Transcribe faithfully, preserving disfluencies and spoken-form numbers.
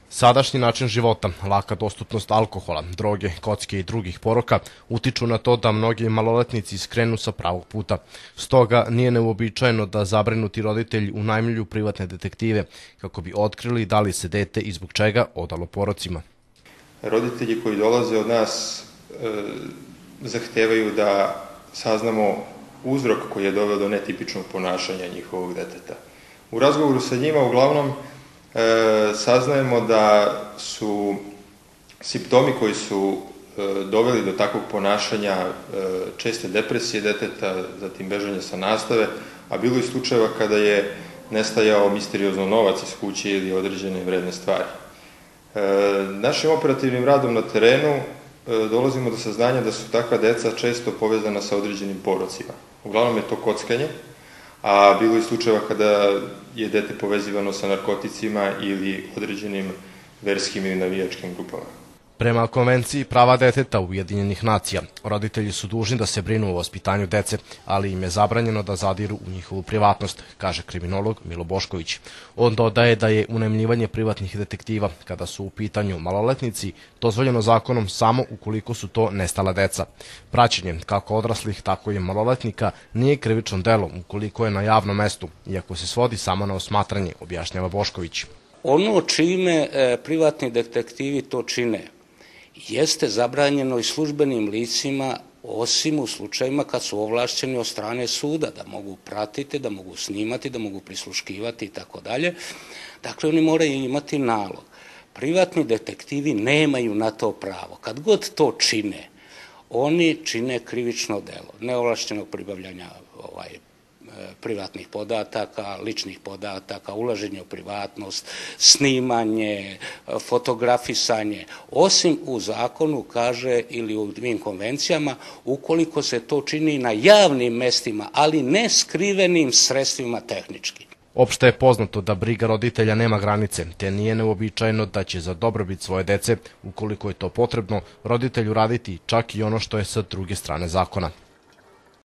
Sadašnji način života, laka dostupnost alkohola, droge, kocke i drugih poroka utiču na to da mnogi maloletnici skrenu sa pravog puta. Stoga nije neuobičajeno da zabrinuti roditelji unajmljuju privatne detektive kako bi otkrili da li se dete i zbog čega odalo porocima. Roditelji koji dolaze od nas e, zahtevaju da saznamo uzrok koji je doveo do netipičnog ponašanja njihovog deteta. U razgovoru sa njima uglavnom E, saznajemo da su simptomi koji su e, doveli do takvog ponašanja e, česte depresije deteta, zatim bežanje sa nastave, a bilo je slučajeva kada je nestajao misteriozno novac iz kuće ili određene vredne stvari. E, našim operativnim radom na terenu e, dolazimo do saznanja da su takva deca često povezana sa određenim porocima. Uglavnom je to kockanje, a bilo je slučajeva kada je dete povezivano sa narkoticima ili određenim verskim ili navijačkim grupama. Prema Konvenciji prava deteta Ujedinjenih nacija, roditelji su dužni da se brinu o vaspitanju dece, ali im je zabranjeno da zadiru u njihovu privatnost, kaže kriminolog Milo Bošković. On dodaje da je unajmljivanje privatnih detektiva, kada su u pitanju maloletnici, dozvoljeno zakonom samo ukoliko su to nestala deca. Praćenje kako odraslih, tako i maloletnika nije krivično delo ukoliko je na javnom mestu, iako se svodi samo na osmatranje, objašnjava Bošković. Ono čime e, privatni detektivi to čine jeste zabranjeno i službenim licima, osim u slučajima kad su ovlašćeni od strane suda, da mogu pratiti, da mogu snimati, da mogu prisluškivati i tako dalje. Dakle, oni moraju imati nalog. Privatni detektivi nemaju na to pravo. Kad god to čine, oni čine krivično delo neovlašćenog pribavljanja ovaj, privatnih podataka, ličnih podataka, ulaženje u privatnost, snimanje, fotografisanje, osim u zakonu kaže ili u drugim konvencijama, ukoliko se to čini na javnim mestima, ali ne skrivenim sredstvima tehnički. Opšte je poznato da briga roditelja nema granice, te nije neuobičajeno da će za dobrobit svoje dece, ukoliko je to potrebno, roditelju raditi čak i ono što je sa druge strane zakona.